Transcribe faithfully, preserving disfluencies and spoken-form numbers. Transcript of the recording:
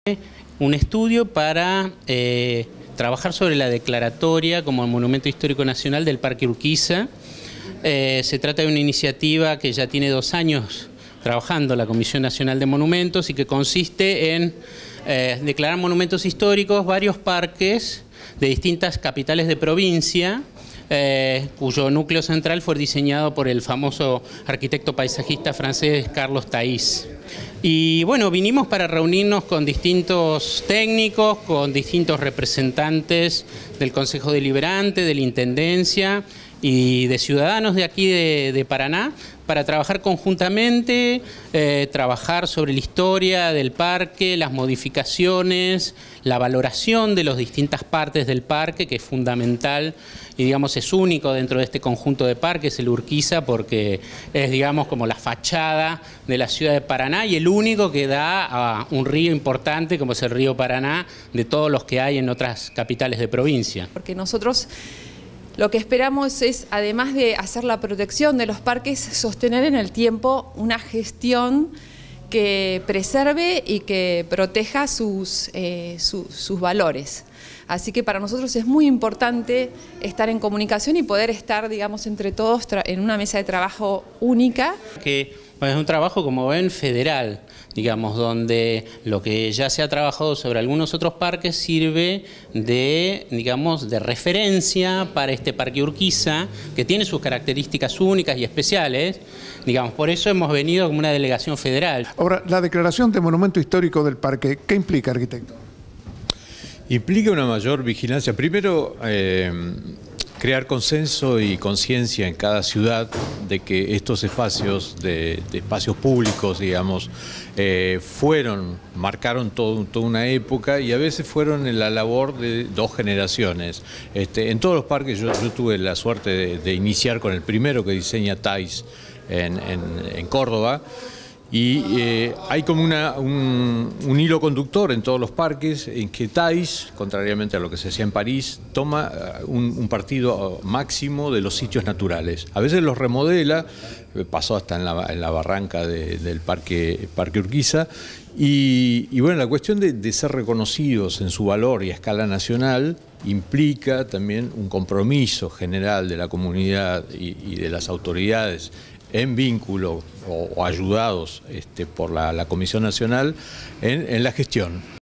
Un estudio para eh, trabajar sobre la declaratoria como Monumento Histórico Nacional del Parque Urquiza. Eh, se trata de una iniciativa que ya tiene dos años trabajando la Comisión Nacional de Monumentos y que consiste en eh, declarar monumentos históricos varios parques de distintas capitales de provincia, eh, cuyo núcleo central fue diseñado por el famoso arquitecto paisajista francés Carlos Thays. Y bueno, vinimos para reunirnos con distintos técnicos, con distintos representantes del Consejo Deliberante, de la Intendencia y de ciudadanos de aquí de, de Paraná, para trabajar conjuntamente, eh, trabajar sobre la historia del parque, las modificaciones, la valoración de las distintas partes del parque, que es fundamental y digamos es único dentro de este conjunto de parques, el Urquiza, porque es digamos como la fachada de la ciudad de Paraná y el único que da a un río importante como es el río Paraná, de todos los que hay en otras capitales de provincia. Porque nosotros lo que esperamos es, además de hacer la protección de los parques, sostener en el tiempo una gestión que preserve y que proteja sus, eh, su, sus valores. Así que para nosotros es muy importante estar en comunicación y poder estar, digamos, entre todos en una mesa de trabajo única. Que bueno, es un trabajo, como ven, federal, digamos, donde lo que ya se ha trabajado sobre algunos otros parques sirve de, digamos, de referencia para este Parque Urquiza, que tiene sus características únicas y especiales. Digamos, por eso hemos venido como una delegación federal. Ahora, la declaración de monumento histórico del parque, ¿qué implica, arquitecto? Implica una mayor vigilancia. Primero, eh, crear consenso y conciencia en cada ciudad de que estos espacios, de, de espacios públicos, digamos, eh, fueron, marcaron todo, toda una época y a veces fueron en la labor de dos generaciones. Este, en todos los parques yo, yo tuve la suerte de, de iniciar con el primero que diseña Thays en, en, en Córdoba. Y eh, hay como una, un, un hilo conductor en todos los parques en que Thays, contrariamente a lo que se hacía en París, toma un, un partido máximo de los sitios naturales. A veces los remodela, pasó hasta en la, en la barranca de, del parque, parque Urquiza, y, y bueno, la cuestión de, de ser reconocidos en su valor y a escala nacional implica también un compromiso general de la comunidad y, y de las autoridades en vínculo o, o ayudados este, por la, la Comisión Nacional en, en la gestión.